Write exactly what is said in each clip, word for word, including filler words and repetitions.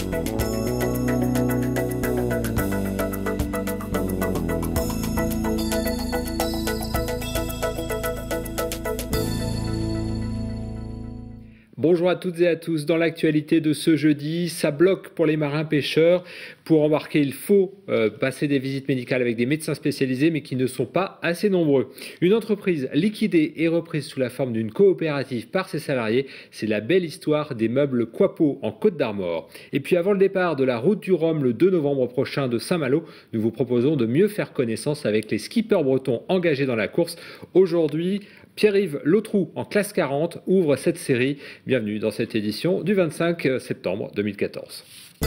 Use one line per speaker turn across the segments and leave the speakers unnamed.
Bonjour à toutes et à tous. Dans l'actualité de ce jeudi, ça bloque pour les marins pêcheurs. Pour embarquer, il faut euh, passer des visites médicales avec des médecins spécialisés, mais qui ne sont pas assez nombreux. Une entreprise liquidée et reprise sous la forme d'une coopérative par ses salariés, c'est la belle histoire des meubles Quapo en Côte d'Armor. Et puis avant le départ de la route du Rhum le deux novembre prochain de Saint-Malo, nous vous proposons de mieux faire connaissance avec les skippers bretons engagés dans la course. Aujourd'hui, Pierre-Yves Lautroux, en classe quarante, ouvre cette série. Bienvenue dans cette édition du vingt-cinq septembre deux mille quatorze.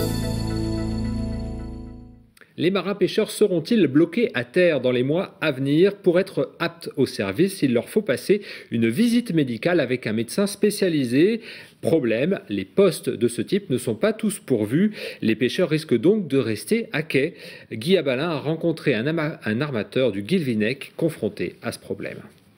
Les marins pêcheurs seront-ils bloqués à terre dans les mois à venir? Pour être aptes au service, il leur faut passer une visite médicale avec un médecin spécialisé. Problème, les postes de ce type ne sont pas tous pourvus. Les pêcheurs risquent donc de rester à quai. Guy Abalin a rencontré un, un armateur du Guilvinec confronté à ce problème.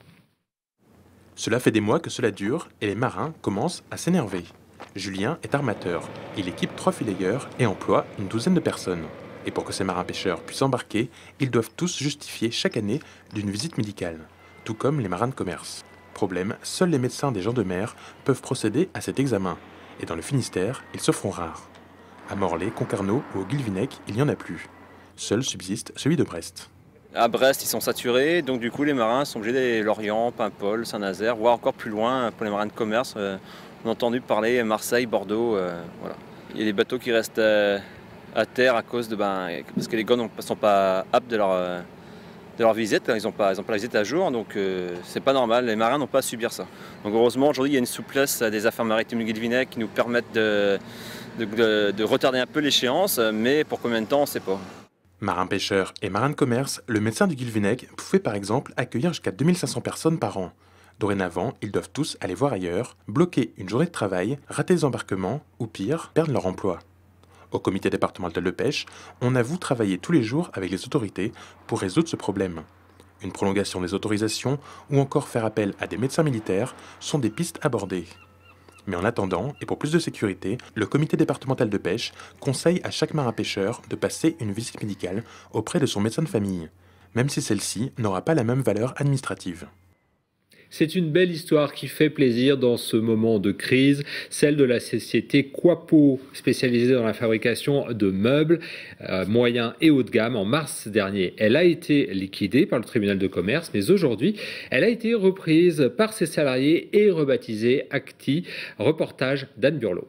Cela fait des mois que cela dure et les marins commencent à s'énerver. Julien est armateur. Il équipe trois fileyeurs et emploie une douzaine de personnes. Et pour que ces marins-pêcheurs puissent embarquer, ils doivent tous justifier chaque année d'une visite médicale, tout comme les marins de commerce. Problème, seuls les médecins des gens de mer peuvent procéder à cet examen. Et dans le Finistère, ils se font rares. À Morlaix, Concarneau ou au Guilvinec, il n'y en a plus. Seul subsiste celui de Brest.
À Brest, ils sont saturés, donc du coup les marins sont obligés d'aller Lorient, Paimpol, Saint-Nazaire, voire encore plus loin pour les marins de commerce. Euh, on a entendu parler Marseille, Bordeaux, euh, voilà. Il y a des bateaux qui restent euh, à terre à cause de ben, parce que les gars ne sont pas aptes de leur, euh, de leur visite, ils n'ont pas, ils ont pas la visite à jour, donc euh, c'est pas normal, les marins n'ont pas à subir ça. Donc heureusement aujourd'hui il y a une souplesse des affaires maritimes du Guilvinec qui nous permettent de, de, de, de retarder un peu l'échéance, mais pour combien de temps on ne sait pas.
Marins-pêcheurs et marins de commerce, le médecin du Guilvinec pouvait par exemple accueillir jusqu'à deux mille cinq cents personnes par an. Dorénavant, ils doivent tous aller voir ailleurs, bloquer une journée de travail, rater les embarquements ou pire, perdre leur emploi. Au comité départemental de pêche, on avoue travailler tous les jours avec les autorités pour résoudre ce problème. Une prolongation des autorisations ou encore faire appel à des médecins militaires sont des pistes abordées. Mais en attendant, et pour plus de sécurité, le comité départemental de pêche conseille à chaque marin-pêcheur de passer une visite médicale auprès de son médecin de famille, même si celle-ci n'aura pas la même valeur administrative.
C'est une belle histoire qui fait plaisir dans ce moment de crise, celle de la société Quapo, spécialisée dans la fabrication de meubles euh, moyens et haut de gamme. En mars dernier, elle a été liquidée par le tribunal de commerce, mais aujourd'hui, elle a été reprise par ses salariés et rebaptisée Acti. Reportage d'Anne Burlot.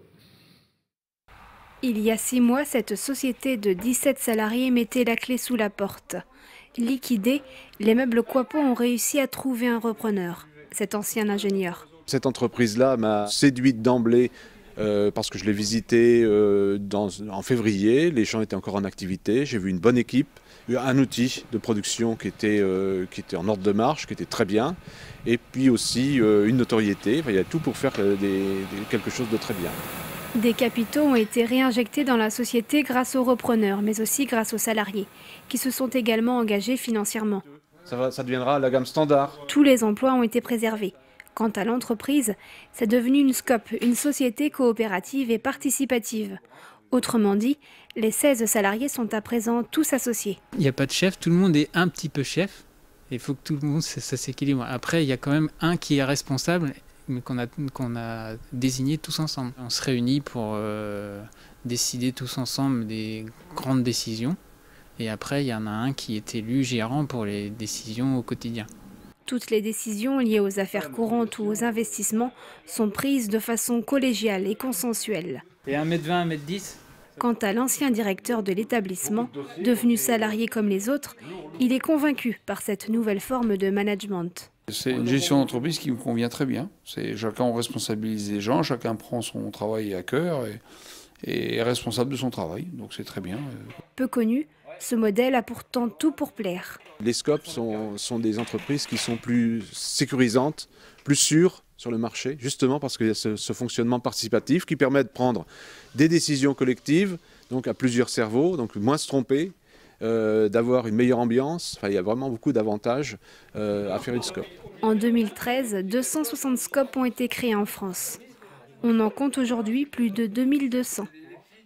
Il y a six mois, cette société de dix-sept salariés mettait la clé sous la porte. Liquidés, les meubles Quapo ont réussi à trouver un repreneur, cet ancien ingénieur.
Cette entreprise-là m'a séduite d'emblée euh, parce que je l'ai visitée euh, dans, en février. Les champs étaient encore en activité. J'ai vu une bonne équipe, un outil de production qui était, euh, qui était en ordre de marche, qui était très bien. Et puis aussi euh, une notoriété. Enfin, il y a tout pour faire des, des, quelque chose de très bien.
Des capitaux ont été réinjectés dans la société grâce aux repreneurs, mais aussi grâce aux salariés, qui se sont également engagés financièrement.
Ça, va, ça deviendra la gamme standard.
Tous les emplois ont été préservés. Quant à l'entreprise, c'est devenu une SCOP, une société coopérative et participative. Autrement dit, les seize salariés sont à présent tous associés.
Il n'y a pas de chef, tout le monde est un petit peu chef. Il faut que tout le monde, ça, ça s'équilibre. Après, il y a quand même un qui est responsable, mais qu'on a, qu'on a désigné tous ensemble. On se réunit pour euh, décider tous ensemble des grandes décisions. Et après, il y en a un qui est élu gérant pour les décisions au quotidien.
Toutes les décisions liées aux affaires courantes ou aux investissements sont prises de façon collégiale et consensuelle.
Et un mètre vingt, un mètre dix ?
Quant à l'ancien directeur de l'établissement, devenu salarié comme les autres, il est convaincu par cette nouvelle forme de management.
C'est une gestion d'entreprise qui me convient très bien. C'est, chacun on responsabilise les gens, chacun prend son travail à cœur et, et est responsable de son travail. Donc c'est très bien.
Peu connu, ce modèle a pourtant tout pour plaire.
Les SCOP sont, sont des entreprises qui sont plus sécurisantes, plus sûres sur le marché, justement parce qu'il y a ce, ce fonctionnement participatif qui permet de prendre des décisions collectives, donc à plusieurs cerveaux, donc moins se tromper, euh, d'avoir une meilleure ambiance. Enfin, il y a vraiment beaucoup d'avantages euh, à faire une SCOP.
En deux mille treize, deux cent soixante SCOP ont été créés en France. On en compte aujourd'hui plus de deux mille deux cents.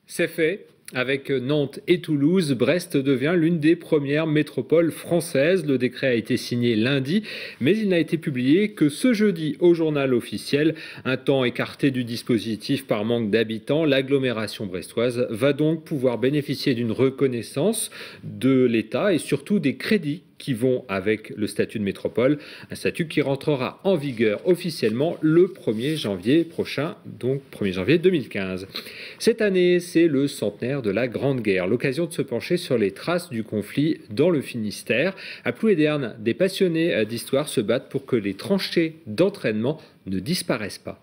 C'est fait. Avec Nantes et Toulouse, Brest devient l'une des premières métropoles françaises. Le décret a été signé lundi, mais il n'a été publié que ce jeudi au journal officiel. Un temps écarté du dispositif par manque d'habitants, l'agglomération brestoise va donc pouvoir bénéficier d'une reconnaissance de l'État et surtout des crédits qui vont avec le statut de métropole, un statut qui rentrera en vigueur officiellement le premier janvier prochain, donc premier janvier deux mille quinze. Cette année, c'est le centenaire de la Grande Guerre, l'occasion de se pencher sur les traces du conflit dans le Finistère. À Plouédern, des passionnés d'histoire se battent pour que les tranchées d'entraînement ne disparaissent pas.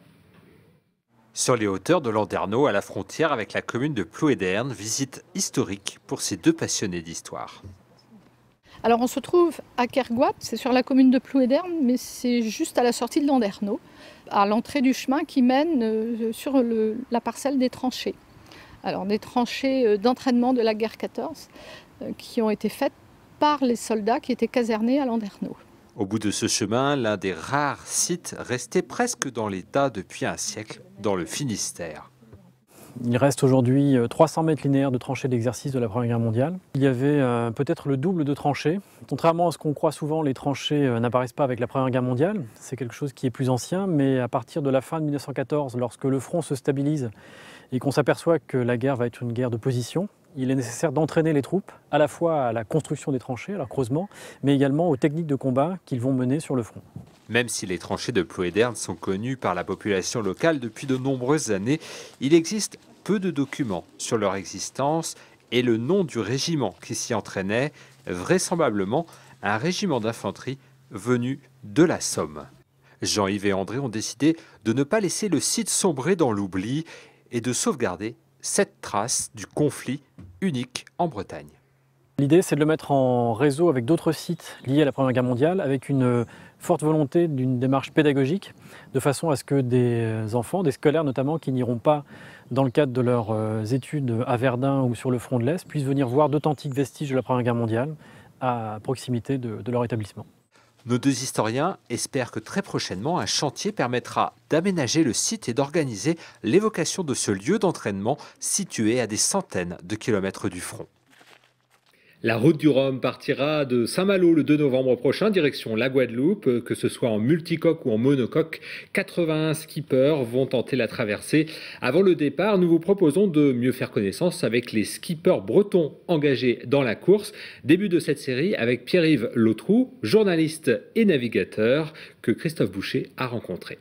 Sur les hauteurs de Landerneau, à la frontière avec la commune de Plouédern, visite historique pour ces deux passionnés d'histoire.
Alors on se trouve à Kergoat, c'est sur la commune de Plouédern, mais c'est juste à la sortie de Landerneau, à l'entrée du chemin qui mène sur le, la parcelle des tranchées. Alors des tranchées d'entraînement de la guerre quatorze qui ont été faites par les soldats qui étaient casernés à Landerneau.
Au bout de ce chemin, l'un des rares sites restés presque dans l'état depuis un siècle, dans le Finistère.
Il reste aujourd'hui trois cents mètres linéaires de tranchées d'exercice de la Première Guerre mondiale. Il y avait euh, peut-être le double de tranchées. Contrairement à ce qu'on croit souvent, les tranchées euh, n'apparaissent pas avec la Première Guerre mondiale. C'est quelque chose qui est plus ancien, mais à partir de la fin de mille neuf cent quatorze, lorsque le front se stabilise et qu'on s'aperçoit que la guerre va être une guerre de position, il est nécessaire d'entraîner les troupes à la fois à la construction des tranchées, à leur creusement, mais également aux techniques de combat qu'ils vont mener sur le front.
Même si les tranchées de Plouédern sont connues par la population locale depuis de nombreuses années, il existe peu de documents sur leur existence et le nom du régiment qui s'y entraînait, vraisemblablement un régiment d'infanterie venu de la Somme. Jean-Yves et André ont décidé de ne pas laisser le site sombrer dans l'oubli et de sauvegarder cette trace du conflit unique en Bretagne.
L'idée, c'est de le mettre en réseau avec d'autres sites liés à la Première Guerre mondiale, avec une forte volonté d'une démarche pédagogique, de façon à ce que des enfants, des scolaires notamment, qui n'iront pas dans le cadre de leurs études à Verdun ou sur le front de l'Est, puissent venir voir d'authentiques vestiges de la Première Guerre mondiale à proximité de, de leur établissement.
Nos deux historiens espèrent que très prochainement, un chantier permettra d'aménager le site et d'organiser l'évocation de ce lieu d'entraînement situé à des centaines de kilomètres du front.
La route du Rhum partira de Saint-Malo le deux novembre prochain, direction la Guadeloupe. Que ce soit en multicoque ou en monocoque, quatre-vingt-un skippers vont tenter la traversée. Avant le départ, nous vous proposons de mieux faire connaissance avec les skippers bretons engagés dans la course. Début de cette série avec Pierre-Yves Lautroux, journaliste et navigateur que Christophe Boucher a rencontré.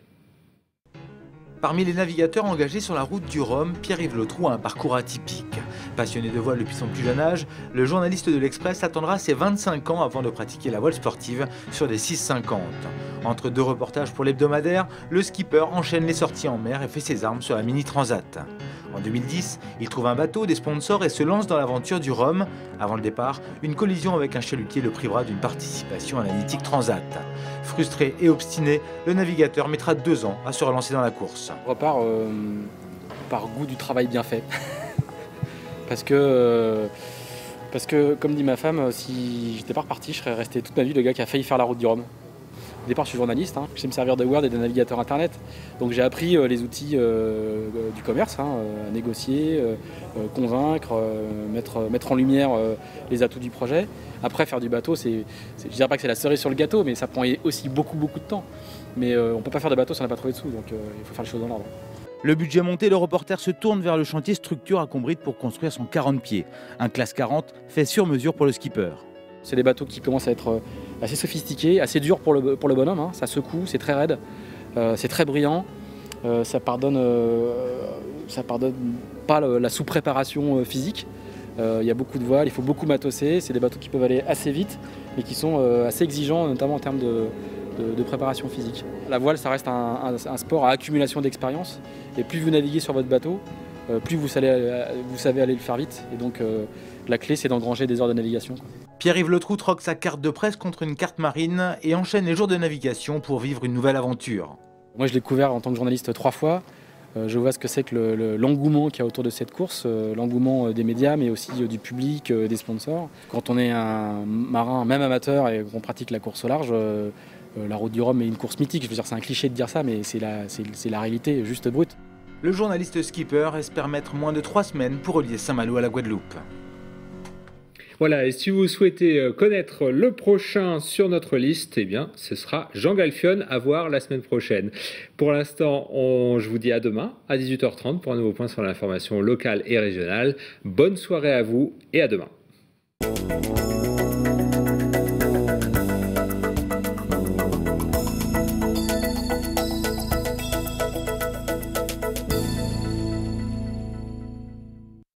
Parmi les navigateurs engagés sur la route du Rhum, Pierre-Yves Lautroux a un parcours atypique. Passionné de voile depuis son plus jeune âge, le journaliste de l'Express attendra ses vingt-cinq ans avant de pratiquer la voile sportive sur des six cinquante. Entre deux reportages pour l'hebdomadaire, le skipper enchaîne les sorties en mer et fait ses armes sur la Mini Transat. En deux mille dix, il trouve un bateau, des sponsors et se lance dans l'aventure du Rhum. Avant le départ, une collision avec un chalutier le privera d'une participation à la mythique Transat. Frustré et obstiné, le navigateur mettra deux ans à se relancer dans la course.
On repart euh, par goût du travail bien fait. parce, que, euh, parce que, comme dit ma femme, si j'étais pas reparti, je serais resté toute ma vie le gars qui a failli faire la route du Rhum. Au départ, je suis journaliste, hein. Je sais me servir de Word et de navigateur internet. Donc j'ai appris euh, les outils euh, du commerce, hein, euh, à négocier, euh, euh, convaincre, euh, mettre, mettre en lumière euh, les atouts du projet. Après, faire du bateau, c'est, c'est, je dirais pas que c'est la cerise sur le gâteau, mais ça prend aussi beaucoup, beaucoup de temps. Mais euh, on ne peut pas faire de bateau si on n'a pas trouvé de sous, donc euh, il faut faire les choses dans l'ordre.
Le budget monté, le reporter se tourne vers le chantier Structure à Combrite pour construire son quarante pieds. Un classe quarante fait sur mesure pour le skipper.
C'est des bateaux qui commencent à être assez sophistiqués, assez durs pour le, pour le bonhomme, hein. Ça secoue, c'est très raide, euh, c'est très brillant, euh, ça pardonne, euh, ça pardonne pas le, la sous-préparation euh, physique. Il euh, y a beaucoup de voiles, il faut beaucoup matosser, c'est des bateaux qui peuvent aller assez vite, mais qui sont euh, assez exigeants, notamment en termes de, de, de préparation physique. La voile, ça reste un, un, un sport à accumulation d'expérience, et plus vous naviguez sur votre bateau, euh, plus vous savez, vous savez aller le faire vite, et donc euh, la clé c'est d'engranger des heures de navigation, quoi.
Pierre-Yves Lautroux troque sa carte de presse contre une carte marine et enchaîne les jours de navigation pour vivre une nouvelle aventure.
Moi je l'ai couvert en tant que journaliste trois fois. Euh, je vois ce que c'est que le, le, l'engouement qu'il y a autour de cette course, euh, l'engouement des médias mais aussi euh, du public, euh, des sponsors. Quand on est un marin, même amateur, et qu'on pratique la course au large, euh, euh, la route du Rhum est une course mythique. Je veux dire, c'est un cliché de dire ça, mais c'est la, c'est, c'est la réalité juste brute.
Le journaliste skipper espère mettre moins de trois semaines pour relier Saint-Malo à la Guadeloupe.
Voilà, et si vous souhaitez connaître le prochain sur notre liste, eh bien, ce sera Jean Galfionne, à voir la semaine prochaine. Pour l'instant, on, je vous dis à demain, à dix-huit heures trente, pour un nouveau point sur l'information locale et régionale. Bonne soirée à vous et à demain.